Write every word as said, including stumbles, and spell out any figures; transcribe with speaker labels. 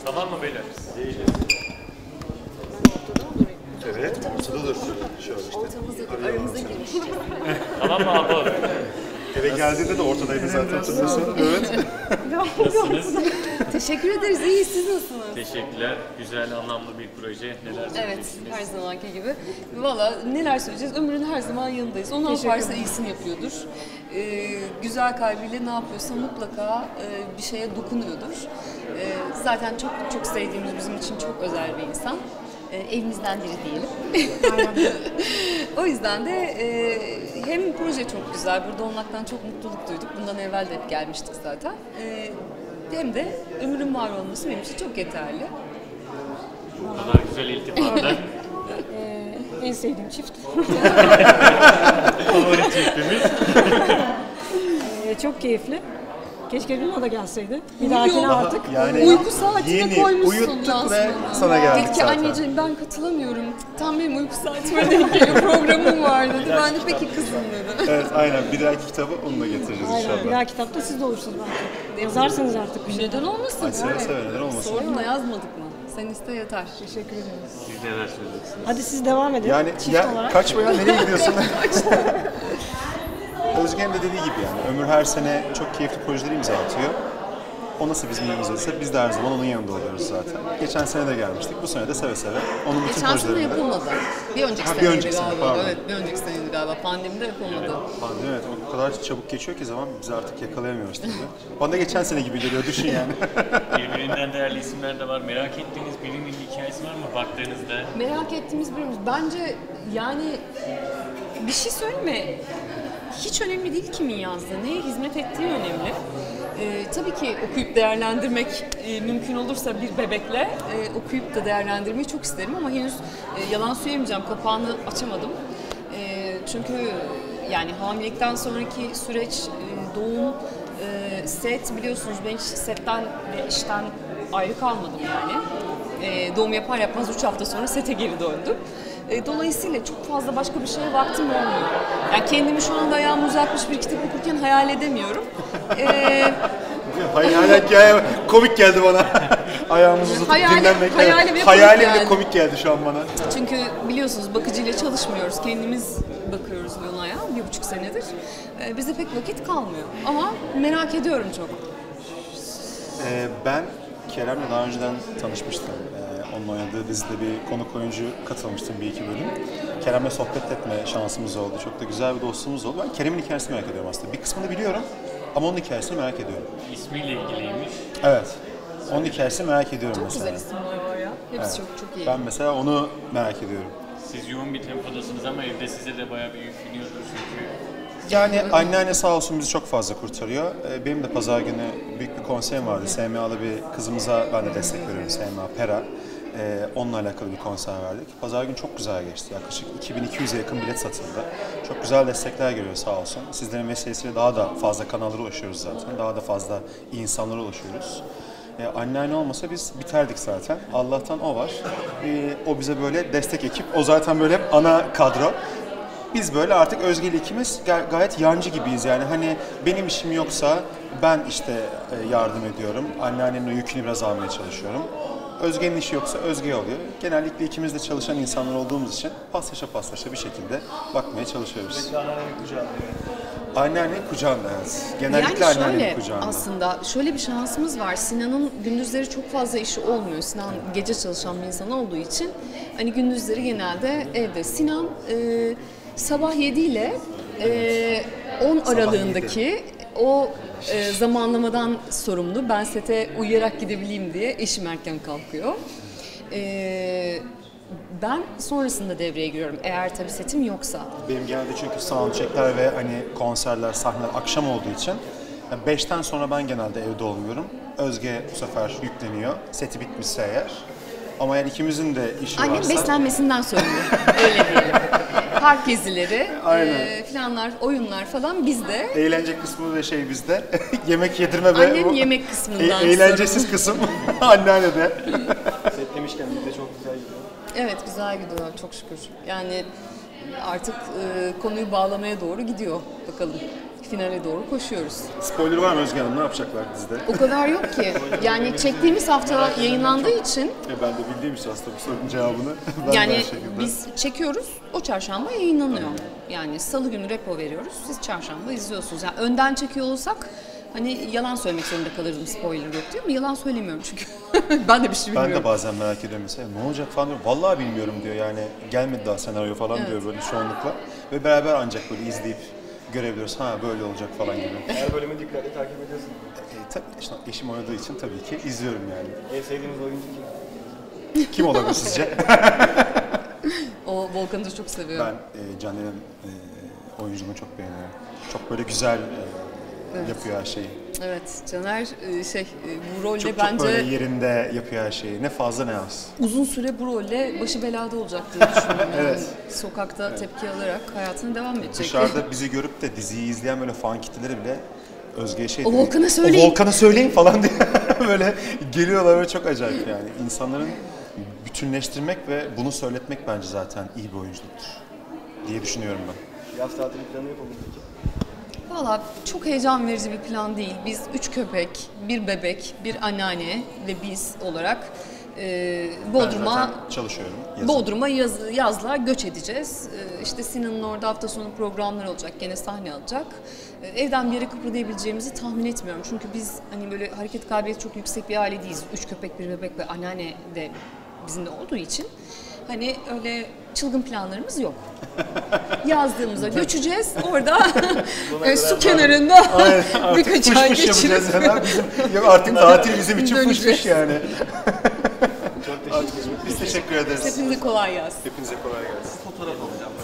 Speaker 1: Tamam mı beyler?
Speaker 2: Evet, ortada dur. Şöyle işte.
Speaker 3: Ortamızda, aramıza girmiş.
Speaker 1: Tamam mı abla?
Speaker 2: Eve geldiğinde de ortadaydı zaten, hatırlıyorsun. Evet.
Speaker 1: Nasılsınız?
Speaker 3: Teşekkür ederiz. İyi, siz nasılsınız?
Speaker 1: Teşekkürler. Güzel, anlamlı bir proje. Neler
Speaker 3: Evet,
Speaker 1: söyleyeceksiniz?
Speaker 3: her zamanki gibi. Valla neler söyleyeceğiz? Ömrün her zaman yanındayız. O ne yaparsa iyisini yapıyordur. Ee, güzel kalbiyle ne yapıyorsa mutlaka e, bir şeye dokunuyordur. Ee, zaten çok çok sevdiğimiz, bizim için çok özel bir insan. Ee, evimizden biri diyelim. O yüzden de e, hem proje çok güzel, burada olmaktan çok mutluluk duyduk. Bundan evvel de hep gelmiştik zaten. E, hem de ömrün var olması benim için çok yeterli.
Speaker 1: Bu kadar güzel iltifatlar.
Speaker 4: Ee, en sevdiğim çift.
Speaker 1: Favori çiftimiz.
Speaker 4: Ee, çok keyifli. Keşke Luna da gelseydi. Bir dahakine artık.
Speaker 2: Yani
Speaker 3: Uyku saatine
Speaker 2: yeni
Speaker 3: koymuşsun
Speaker 2: uyuttuk
Speaker 3: aslında.
Speaker 2: ve sana geldik
Speaker 3: Dedi ki
Speaker 2: zaten.
Speaker 3: anneciğim ben katılamıyorum. Tam benim uyku saatime denk geliyor, programım var dedi. Ben de peki kızım dedi.
Speaker 2: Evet, aynen. Bir dahaki kitabı onunla getireceğiz
Speaker 4: Aynen. Bir
Speaker 2: inşallah.
Speaker 4: daha kitapta siz de olursunuz belki. Yazarsınız artık bir şey.
Speaker 3: Neden olmasın?
Speaker 2: Ay, seve seve, neden olmasın?
Speaker 3: Sorunla yazmadık mı? Sen iste yeter.
Speaker 4: Teşekkür ederiz.
Speaker 1: Siz neler söyleyeceksiniz?
Speaker 4: Hadi siz devam edin.
Speaker 2: Yani
Speaker 4: Çift
Speaker 2: ya,
Speaker 4: olarak.
Speaker 2: kaçma ya, nereye gidiyorsun? Özge'nin de dediği gibi yani, Ömür her sene çok keyifli projeleri imza atıyor. O nasıl bizim yanımızdaysa biz de her zaman onun yanında oluyoruz zaten. Geçen sene de gelmiştik, bu sene de seve seve onun bütün
Speaker 3: Geçen sene
Speaker 2: projelerinde.
Speaker 3: yapılmadı. Bir önceki
Speaker 2: Ha, bir
Speaker 3: seneydi
Speaker 2: önceki sene,
Speaker 3: galiba.
Speaker 2: pardon.
Speaker 3: Evet, bir önceki seneydi galiba. Pandemide yapılmadı.
Speaker 2: Pandemi, evet, o kadar çabuk geçiyor ki zaman biz artık yakalayamıyoruz tabii. Bana da geçen sene gibi geliyor, düşün yani.
Speaker 1: Birbirinden değerli isimler de var. Merak ettiğiniz birinin hikayesi var mı baktığınızda?
Speaker 3: Merak ettiğimiz birimiz. Bence yani bir şey söyleme. Hiç önemli değil kimin yazdığı, neye hizmet ettiği önemli. Ee, tabii ki okuyup değerlendirmek e, mümkün olursa bir bebekle e, okuyup da değerlendirmeyi çok isterim ama henüz e, yalan söylemeyeceğim, kapağını açamadım. E, çünkü yani hamilelikten sonraki süreç, e, doğum, e, set biliyorsunuz ben hiç setten ve işten ayrı kalmadım yani. E, doğum yapar yapmaz üç hafta sonra sete geri döndüm. E, dolayısıyla çok fazla başka bir şeye vaktim olmuyor. Yani kendimi şu anda ayağımı uzatmış bir kitap okurken hayal edemiyorum. E,
Speaker 2: Hayır, hala hikaye komik geldi bana. Ayağımızı uzatıp
Speaker 3: Hayali-
Speaker 2: dinlenmek.
Speaker 3: hayalim hep
Speaker 2: Hayalim
Speaker 3: komik
Speaker 2: de
Speaker 3: geldi.
Speaker 2: komik geldi şu an bana.
Speaker 3: çünkü biliyorsunuz bakıcıyla çalışmıyoruz. Kendimiz bakıyoruz Luna'ya bir buçuk senedir. E, bize pek vakit kalmıyor. Ama merak ediyorum çok.
Speaker 2: Ee, ben Kerem'le daha önceden tanışmıştım. Ee, onun oynadığı dizide bir konuk oyuncu katılmıştım bir iki bölüm. Kerem'le sohbet etme şansımız oldu. Çok da güzel bir dostluğumuz oldu. Ben Kerem'in hikayesini merak ediyorum aslında. Bir kısmını biliyorum ama onun hikayesini merak ediyorum.
Speaker 1: İsmiyle ilgiliymiş.
Speaker 2: Evet. Onun hikayesini merak ediyorum
Speaker 3: Çok
Speaker 2: mesela.
Speaker 3: güzel isimler var ya. Hepsi
Speaker 2: Evet.
Speaker 3: çok çok iyi.
Speaker 2: Ben mesela onu merak ediyorum.
Speaker 1: Siz yoğun bir tempodasınız ama evde size de bayağı bir yük biniyordur çünkü.
Speaker 2: Yani anneanne sağ olsun bizi çok fazla kurtarıyor. Ee, Benim de pazar günü büyük bir konserim vardı. S M A'lı bir kızımıza ben de destek veriyorum. S M A Pera. Ee, onunla alakalı bir konser verdik. Pazar günü çok güzel geçti. Yaklaşık iki bin iki yüze yakın bilet satıldı. Çok güzel destekler geliyor sağ olsun. Sizlerin vesilesiyle daha da fazla kanallara ulaşıyoruz zaten. Daha da fazla iyi insanlara ulaşıyoruz. Ee, anneanne olmasa biz biterdik zaten. Allah'tan o var. Ee, o bize böyle destek ekip. O zaten böyle hep ana kadro. Biz böyle artık Özge ile ikimiz ga- gayet yancı gibiyiz yani hani benim işim yoksa ben işte e, yardım ediyorum. Anneannemin o yükünü biraz almaya çalışıyorum. Özge'nin işi yoksa Özge oluyor. Genellikle ikimiz de çalışan insanlar olduğumuz için paslaşa paslaşa bir şekilde bakmaya çalışıyoruz.
Speaker 5: Anneannemin kucağında.
Speaker 2: Anneannenin kucağında evet. Genellikle
Speaker 3: Yani
Speaker 2: anneannenin
Speaker 3: şöyle
Speaker 2: kucağında.
Speaker 3: aslında şöyle bir şansımız var. Sinan'ın gündüzleri çok fazla işi olmuyor. Sinan gece çalışan bir insan olduğu için hani gündüzleri genelde evde. Sinan e, sabah yedi ile e, on aralığındaki o e, zamanlamadan sorumlu. Ben sete uyuyarak gidebileyim diye eşim erken kalkıyor. E, ben sonrasında devreye giriyorum eğer tabii setim yoksa.
Speaker 2: Benim genelde çünkü soundcheckler ve hani konserler, sahneler akşam olduğu için yani beşten sonra ben genelde evde olmuyorum. Özge bu sefer yükleniyor. Seti bitmişse eğer. Ama yani ikimizin de işi
Speaker 3: Annem
Speaker 2: varsa...
Speaker 3: beslenmesinden sorumlu. Öyle diyelim. Park gezileri,
Speaker 2: Aynen.
Speaker 3: e, planlar, oyunlar falan bizde.
Speaker 2: Eğlence kısmı ve şey bizde. Yemek yedirme ve
Speaker 3: Annem
Speaker 2: bu
Speaker 3: yemek kısmından
Speaker 2: e- eğlencesiz kısım anneannede.
Speaker 5: Set demişken biz de çok güzel gidiyor.
Speaker 3: Evet güzel gidiyor çok şükür. Yani artık e, konuyu bağlamaya doğru gidiyor bakalım. finale doğru koşuyoruz.
Speaker 2: Spoiler var mı Özge Hanım? Ne yapacaklar dizide?
Speaker 3: O kadar yok ki. Yani çektiğimiz hafta yayınlandığı için
Speaker 2: E ben de bildiğim için aslında bu sorunun cevabını ben de
Speaker 3: yani
Speaker 2: aynı şekilde.
Speaker 3: biz çekiyoruz, o çarşamba yayınlanıyor. Yani salı günü repo veriyoruz, siz çarşamba izliyorsunuz. Yani önden çekiyor olsak hani yalan söylemek zorunda kalırdım spoiler yok diye ama yalan söylemiyorum çünkü. Ben de bir şey bilmiyorum.
Speaker 2: Ben de bazen merak ediyorum mesela ne olacak falan diyor. Vallahi bilmiyorum diyor yani gelmedi daha senaryo falan
Speaker 3: Evet.
Speaker 2: diyor böyle çoğunlukla. Ve beraber ancak böyle izleyip görebiliyoruz. Ha böyle olacak falan gibi.
Speaker 5: Her bölümü dikkatle takip ediyorsun.
Speaker 2: E, tabii işte eşim oynadığı için tabii ki izliyorum yani.
Speaker 5: En sevdiğiniz oyuncu kim?
Speaker 2: Kim olabilir sizce?
Speaker 3: O Volkan'ı da çok seviyorum.
Speaker 2: Ben e, Caner'in e, oyunculuğunu çok beğeniyorum. Çok böyle güzel e,
Speaker 3: Evet.
Speaker 2: yapıyor her şeyi.
Speaker 3: Evet, Caner e, şey e, bu rolde
Speaker 2: Çok, çok
Speaker 3: bence
Speaker 2: böyle yerinde yapıyor her şeyi. Ne fazla ne az.
Speaker 3: uzun süre bu rolle başı belada olacak diye düşünüyorum. Yani
Speaker 2: Evet.
Speaker 3: sokakta tepki alarak hayatına devam edecek.
Speaker 2: Dışarıda bizi görüp de diziyi izleyen böyle fan kitleleri bile Özge'ye şey
Speaker 3: O
Speaker 2: diyor,
Speaker 3: Volkan'a söyleyin."
Speaker 2: O Volkan'a söyleyin falan diye böyle geliyorlar ve çok acayip yani. İnsanların bütünleştirmek ve bunu söyletmek bence zaten iyi bir oyunculuktur diye düşünüyorum ben.
Speaker 5: Yaz tatili planı yapalım peki.
Speaker 3: Valla çok heyecan verici bir plan değil. Biz üç köpek, bir bebek, bir anneanne ve biz olarak e,
Speaker 2: Ben
Speaker 3: Bodrum'a
Speaker 2: zaten çalışıyorum. yazın.
Speaker 3: Bodrum'a yaz, yazlığa göç edeceğiz. Ee, İşte Sinan'ın orada hafta sonu programları olacak, gene sahne alacak. Ee, Evden bir yere kıpırdayabileceğimizi tahmin etmiyorum. Çünkü biz hani böyle hareket kabiliyeti çok yüksek bir aile değiliz. Üç köpek, bir bebek ve anneanne de bizimle olduğu için. Hani öyle çılgın planlarımız yok. Yazdığımıza göçeceğiz. Orada e, su kenarında birkaç ay
Speaker 2: Fış fış
Speaker 3: geçirip
Speaker 2: yapacağız hemen. Bizim, ya artık tatil bizim için fış fış
Speaker 3: Döneceğiz.
Speaker 2: yani.
Speaker 5: Çok teşekkür ederim.
Speaker 2: Biz teşekkür ederiz.
Speaker 3: hepinize kolay gelsin.
Speaker 2: Hepinize kolay gelsin.
Speaker 5: Fotoğraf alacağım.